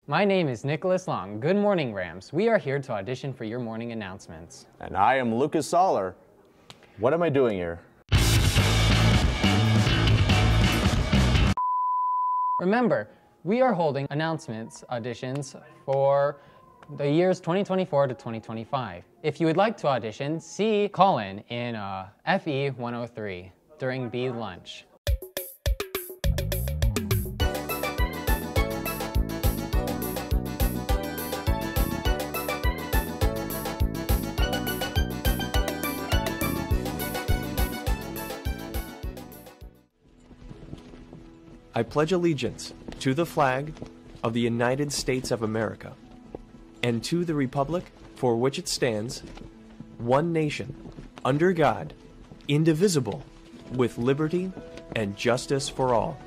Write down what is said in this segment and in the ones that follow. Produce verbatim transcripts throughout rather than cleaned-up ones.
My name is Nicholas Long. Good morning, Rams. We are here to audition for your morning announcements. And I am Lucas Soller. What am I doing here? Remember, we are holding announcements auditions for the years twenty twenty-four to twenty twenty-five. If you would like to audition, see call-in in uh, F E one oh three during B lunch. I pledge allegiance to the flag of the United States of America and to the republic for which it stands, one nation, under God, indivisible, with liberty and justice for all.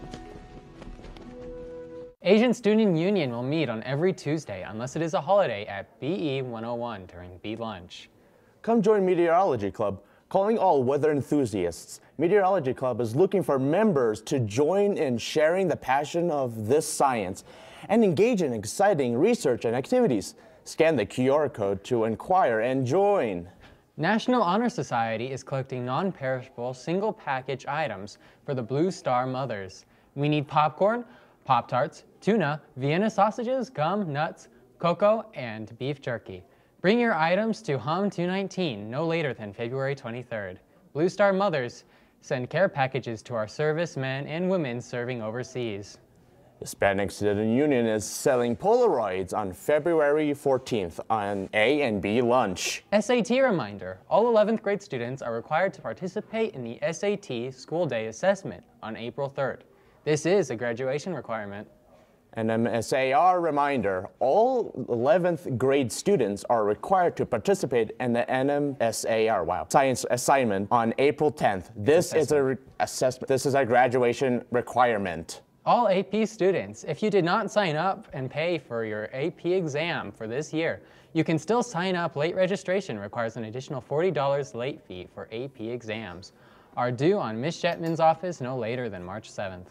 Asian Student Union will meet on every Tuesday unless it is a holiday at B E one oh one during B lunch. Come join Meteorology Club. Calling all weather enthusiasts, Meteorology Club is looking for members to join in sharing the passion of this science and engage in exciting research and activities. Scan the Q R code to inquire and join. National Honor Society is collecting non-perishable single package items for the Blue Star Mothers. We need popcorn, Pop-Tarts, tuna, Vienna sausages, gum, nuts, cocoa, and beef jerky. Bring your items to Hum two nineteen no later than February twenty-third. Blue Star Mothers send care packages to our servicemen and women serving overseas. Hispanic Student Union is selling Polaroids on February fourteenth on A and B lunch. S A T reminder, all eleventh grade students are required to participate in the S A T school day assessment on April third. This is a graduation requirement. An M S A R reminder, all eleventh grade students are required to participate in the N M S A R wow, science assignment on April tenth. This assessment. is a re assessment. This is a graduation requirement. All A P students, if you did not sign up and pay for your A P exam for this year, you can still sign up. Late registration requires an additional forty dollars late fee for A P exams. Are due on Miz Shetman's office no later than March seventh.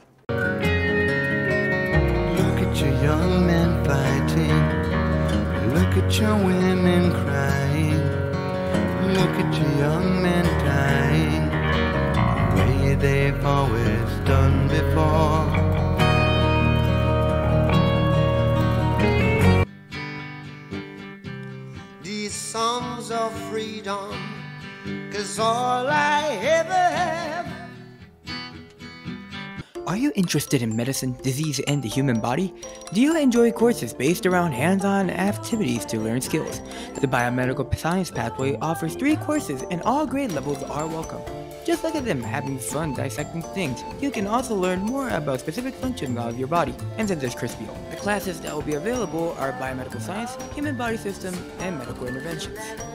Your young men fighting, look at your women crying, look at your young men dying, the way they've always done before. These songs of freedom, 'cause all I ever have. Are you interested in medicine, disease, and the human body? Do you enjoy courses based around hands-on activities to learn skills? The Biomedical Science Pathway offers three courses and all grade levels are welcome. Just look at them having fun dissecting things. You can also learn more about specific functions of your body. And then there's Crispio. The classes that will be available are Biomedical Science, Human Body System, and Medical Interventions.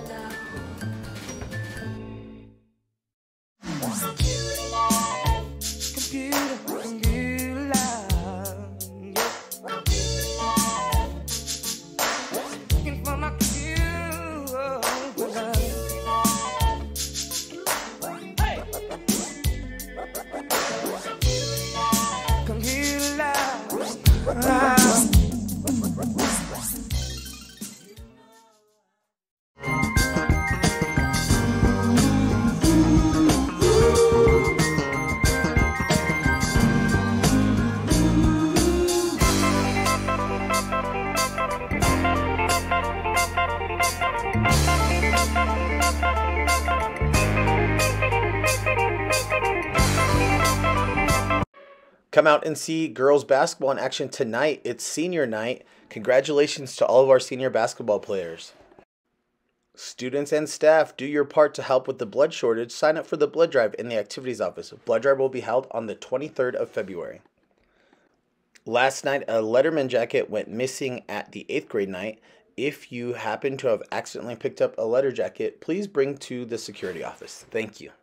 Come out and see girls basketball in action tonight. It's senior night. Congratulations to all of our senior basketball players. Students and staff, do your part to help with the blood shortage. Sign up for the blood drive in the activities office. Blood drive will be held on the twenty-third of February. Last night, a Letterman jacket went missing at the eighth grade night. If you happen to have accidentally picked up a letter jacket, please bring to the security office. Thank you.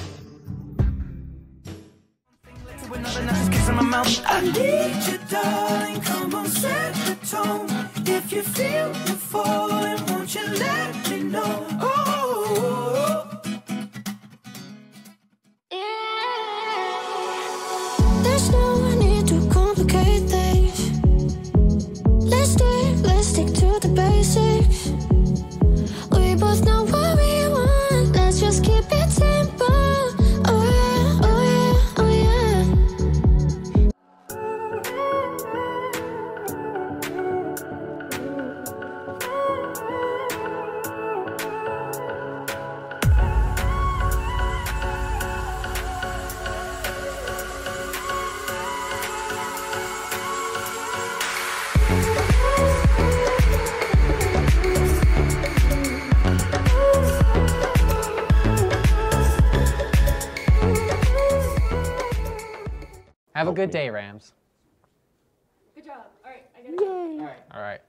I need you, darling. you feel the fall, and won't you let me know? Oh, there's no need to complicate things. Let's stay, let's stick to the basics. We both know what we want, let's just keep it simple. Oh yeah, oh yeah, oh yeah. Have a good day, Rams. Good job. All right, I gotta go. All right.